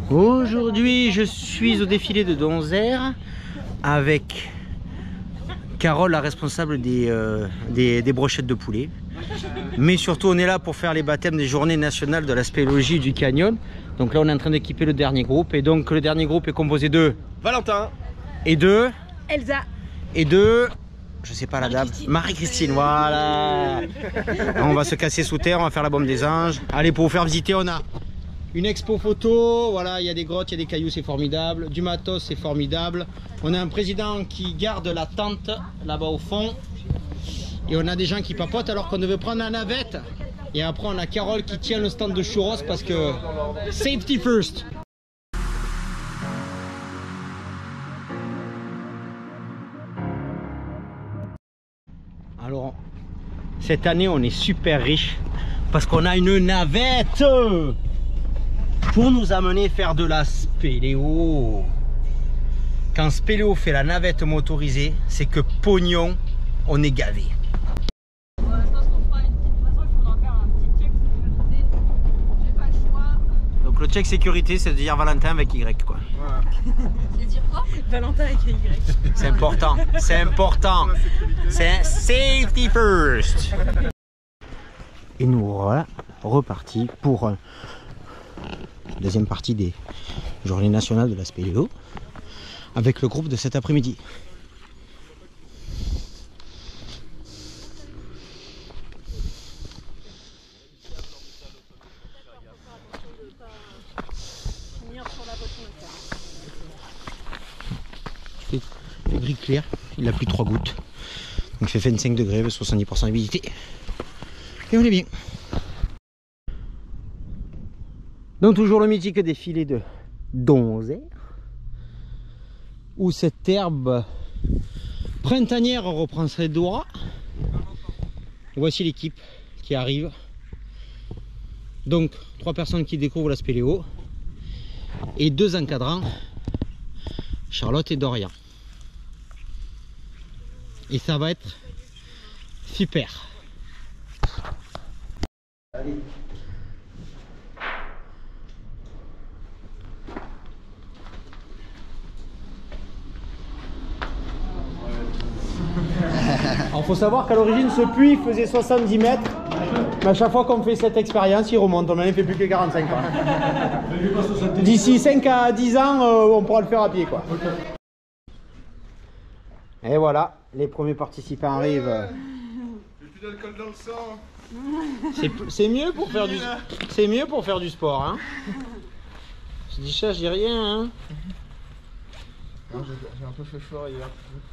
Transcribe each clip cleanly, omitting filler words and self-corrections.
Aujourd'hui, je suis au défilé de Donzère avec Carole, la responsable des brochettes de poulet. Mais surtout, on est là pour faire les baptêmes des journées nationales de la spéléologie du canyon. Donc là, on est en train d'équiper le dernier groupe. Et donc, le dernier groupe est composé de Valentin et de Elsa et de... Je sais pas la dame. Marie-Christine, voilà. On va se casser sous terre, on va faire la bombe des anges. Allez, pour vous faire visiter, on a une expo photo. Voilà, il y a des grottes, il y a des cailloux, c'est formidable. Du matos, c'est formidable. On a un président qui garde la tente là-bas au fond. Et on a des gens qui papotent alors qu'on devait prendre la navette. Et après, on a Carole qui tient le stand de churros parce que safety first. Alors, cette année, on est super riche parce qu'on a une navette pour nous amener faire de la spéléo. Quand Spéléo fait la navette motorisée, c'est que pognon, on est gavé. Je pense qu'on fera une petite façon, il faudra faire un petit check sécurité. J'ai pas le choix. Donc le check sécurité, c'est de dire Valentin avec Y, quoi. Voilà. C'est dire quoi? Valentin avec Y. C'est important, c'est important. C'est safety first. Et nous voilà repartis pour la deuxième partie des journées nationales de la spéléo avec le groupe de cet après-midi. Il fait gris clair, il a plus 3 gouttes. Donc il fait 25 degrés, 70% d'humidité. Et on est bien. Donc toujours le mythique défilé de Donzère, où cette herbe printanière reprend ses droits. Et voici l'équipe qui arrive. Donc 3 personnes qui découvrent la spéléo et 2 encadrants, Charlotte et Dorian. Et ça va être super. Allez. Alors faut savoir qu'à l'origine ce puits faisait 70 mètres, mais à chaque fois qu'on fait cette expérience il remonte, on n'en fait plus que 45 quoi. D'ici 5 à 10 ans on pourra le faire à pied quoi. Et voilà, les premiers participants arrivent. J'ai plus d'alcool dans le sang. C'est mieux pour faire du sport hein. Je dis ça, je dis rien hein. J'ai un peu fait fort hier.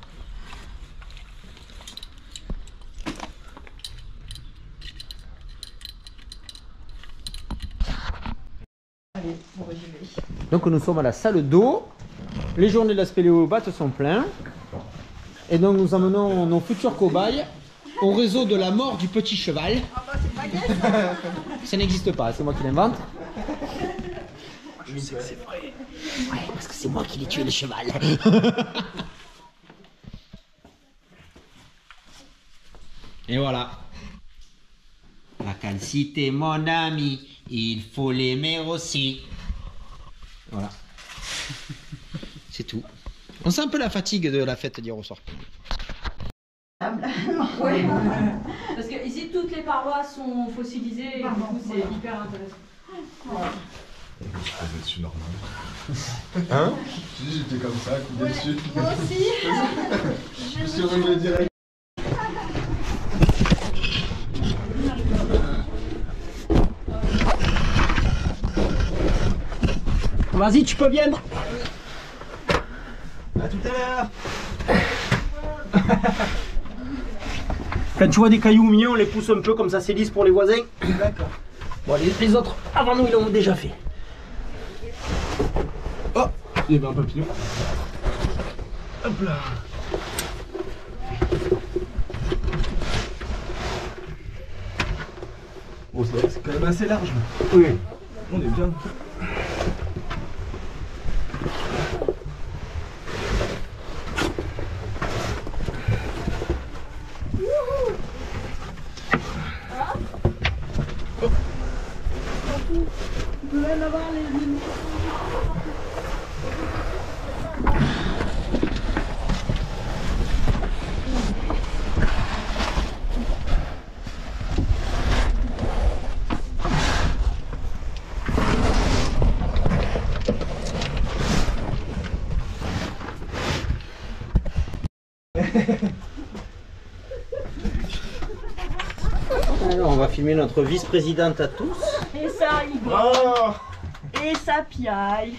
Allez, bon, j'y vais. Donc nous sommes à la salle d'eau. Les journées de la spéléo batte sont pleins. Et donc nous emmenons nos futurs cobayes au réseau de la mort du petit cheval. Ah bah c'est pas gay. Ça n'existe pas, c'est moi qui l'invente. Je sais que c'est vrai. Ouais, parce que c'est moi qui l'ai tué le cheval. Et voilà. La calcité, mon ami, il faut l'aimer aussi. Voilà. C'est tout. On sent un peu la fatigue de la fête d'hier au soir. Ouais. Parce que ici toutes les parois sont fossilisées et du coup c'est hyper intéressant. Voilà. Je suis normal. Hein? J'étais comme ça, coupé dessus. Moi aussi. Je me suis réveillé direct. Vas-y, tu peux viendre. A tout à l'heure. Quand tu vois des cailloux mignons, on les pousse un peu comme ça, c'est lisse pour les voisins. D'accord. Bon, les autres, avant nous, ils l'ont déjà fait. Oh, il y avait un papillon. Hop là. Bon, c'est quand même assez large. Oui. On est bien. On peut même avoir Alors, on va filmer notre vice-présidente à tous. Et ça rigole. Et ça piaille.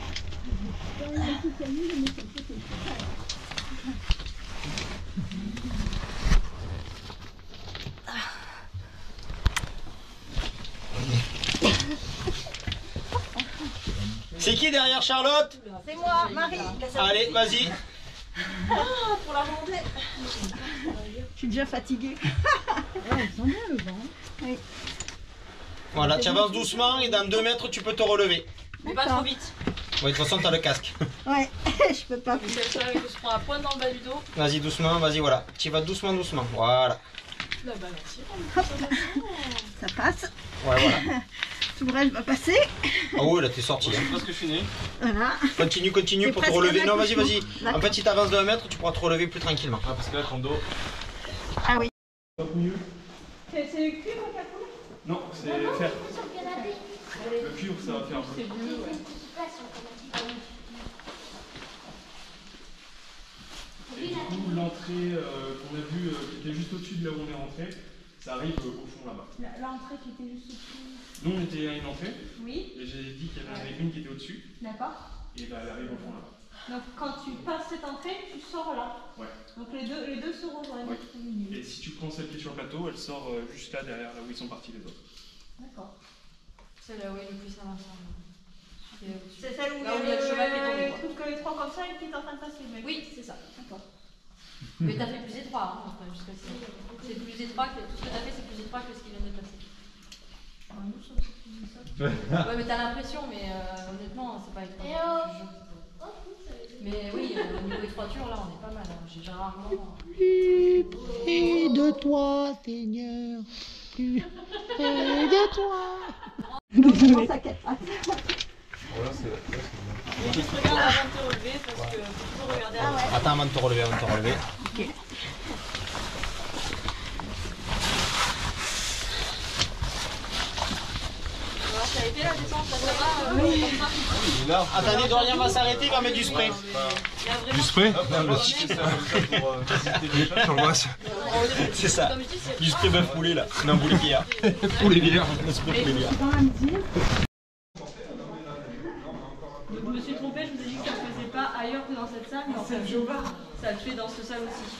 C'est qui derrière Charlotte? C'est moi, Marie. Allez, vas-y. Pour la montée. Je suis déjà fatiguée. Ouais, ils sont bien le vent. Oui. Voilà, tu avances doucement et dans 2 mètres, tu peux te relever. Mais pas trop vite. Oui, de toute façon, tu as le casque. Ouais, je peux pas. C'est ça, je prends un point dans le bas du dos. Vas-y, doucement, vas-y, voilà. Tu vas doucement, doucement. Voilà. La balance. Ça passe. Ouais, voilà. Tout le reste va passer. Ah oui, là, t'es sorti. C'est presque fini. Voilà. Continue C'est pour te presque relever. un Non, vas-y, accouchement. vas-y. En fait, si tu avances de 1 mètre, tu pourras te relever plus tranquillement. Ah, parce que là, ton dos. Ah oui. Mieux. C'est le cuivre qui a coulé? Non, c'est fer. Le cuivre, ça va faire un peu. C'est bleu, ouais. Et du coup, l'entrée qu'on a vue, qui était juste au-dessus de là où on est rentré, ça arrive au fond là-bas. L'entrée qui était juste au-dessus. Nous, on était à une entrée, Oui, et j'ai dit qu'il y en avait une qui était au-dessus, d'accord. et bah, elle arrive au fond là-bas. Donc quand tu passes cette entrée, tu sors là. Ouais. Donc les deux se rejoignent. Ouais. Et si tu prends celle qui est sur le plateau, elle sort juste là derrière, là où ils sont partis les autres. D'accord. C'est là où il est le plus avancé. C'est celle où Là où il y a le cheval qui est tombé, quoi. truc que les trois comme ça et qui est en train de passer. Mec. Oui, c'est ça. D'accord. Mais t'as fait plus étroit, hein, enfin, jusqu'ici. C'est plus étroit que tout ce que t'as fait, c'est plus étroit que ce qui vient de passer. Ouais, mais t'as l'impression, mais honnêtement, c'est pas étroit. Je te jure. Mais oui, au niveau étroiture, là, on est pas mal. Hein. J'ai rarement. Et de toi, Seigneur. Et de toi. Voilà, c'est Juste regarde avant de te relever parce que faut toujours regarder avant. Attends, avant de te relever, Ok. Alors, ça a été la descente, là, ça va Il est là. Attendez, Dorian va s'arrêter, il va mettre du spray. Il y a vraiment... Du spray? Non, le stick, c'est comme ça pour faciliter les choses. Sur le bras. C'est ça. Comme je dis, c'est... Du spray bœuf poulet là. Non, poulet bière. Poulet bière. Le spray poulet bière. Je me suis trompée, je vous ai dit que ça ne faisait pas ailleurs que dans cette salle, mais en fait, ça le fait dans cette salle aussi.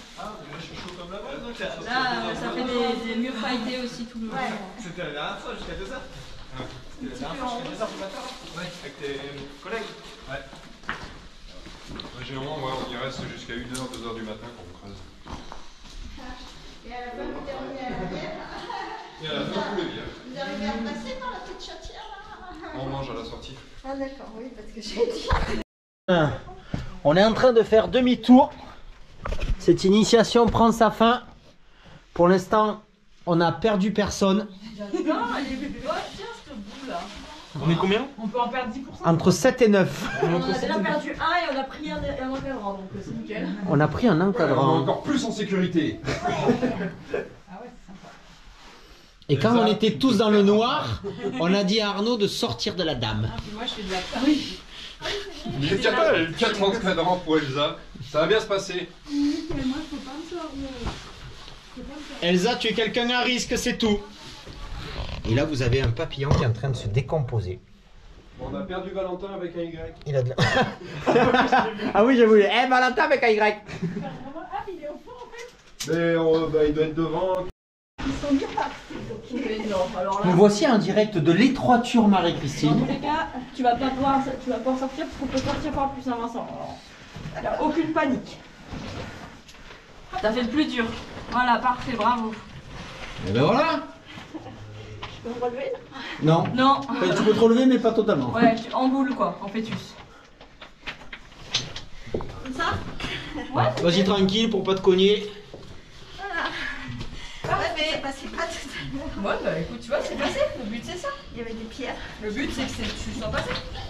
Là, ça fait des murs pailletés aussi tout le long. C'était la dernière fois jusqu'à 2h. C'était la dernière fois jusqu'à 2h du matin. Ouais, avec tes collègues. Ouais. Généralement, ouais, on y reste jusqu'à 1h, 2h du matin quand on creuse. Et à la fin, vous terminez à la bière. Et à la fin, vous voulez bien. Vous arrivez à repasser par la petite chatière là? On mange à la sortie. Ah d'accord, oui, parce que j'ai dit. On est en train de faire demi-tour. Cette initiation prend sa fin. Pour l'instant, on n'a perdu personne. Non, elle est plus haute, tiens, cette boule là. On est combien? On peut en perdre 10%. Entre 7 et 9. On a déjà perdu un et on a pris un encadrant, donc c'est nickel. On a pris un On est encadrant. encore plus en sécurité. Et quand on était tous dans le noir, on a dit à Arnaud de sortir de la dame. Puis moi, je fais de la... Ah oui. Il y a 4 encadrants pour Elsa. Ça va bien se passer. Elsa, tu es quelqu'un à risque, c'est tout. Et là, vous avez un papillon qui est en train de se décomposer. On a perdu Valentin avec un Y. Il a de la... Ah oui, j'ai voulu. Eh, Valentin avec un Y. Ah, il est au fond en fait. Mais il doit être devant. Mais non, alors là... Nous voici en direct de l'étroiture, Dans Marie-Christine. tous les cas, tu vas pas pouvoir sortir parce qu'on peut sortir par plus avançant. Alors, aucune panique. T'as fait le plus dur. Voilà, parfait, bravo. Et ben voilà. Tu peux me relever? Non. Non. Enfin, tu peux te relever, mais pas totalement. Ouais, en boule quoi, en fœtus. Comme ça? Ouais. Vas-y tranquille pour pas te cogner. Ouais, ça passait pas tout à l'heure. Ouais, bah écoute, tu vois, c'est passé. Le but c'est ça. Il y avait des pierres. Le but c'est que tu sois passé.